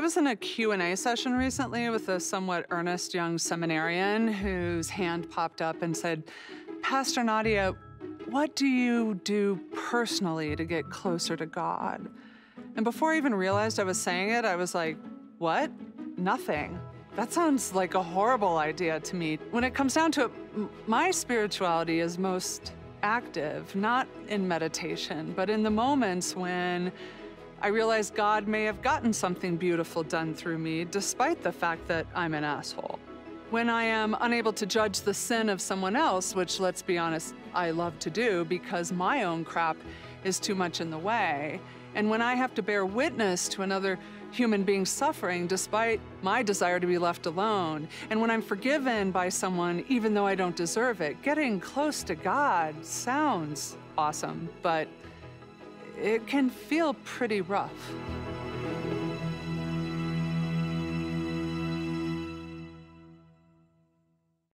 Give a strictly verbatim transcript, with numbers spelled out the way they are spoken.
was in a Q and A session recently with a somewhat earnest young seminarian whose hand popped up and said, "Pastor Nadia, what do you do personally to get closer to God?" And before I even realized I was saying it, I was like, what? Nothing. That sounds like a horrible idea to me. When it comes down to it, my spirituality is most active, not in meditation, but in the moments when I realize God may have gotten something beautiful done through me, despite the fact that I'm an asshole. When I am unable to judge the sin of someone else, which, let's be honest, I love to do because my own crap is too much in the way, and when I have to bear witness to another human being suffering despite my desire to be left alone, and when I'm forgiven by someone even though I don't deserve it, getting close to God sounds awesome, but it can feel pretty rough.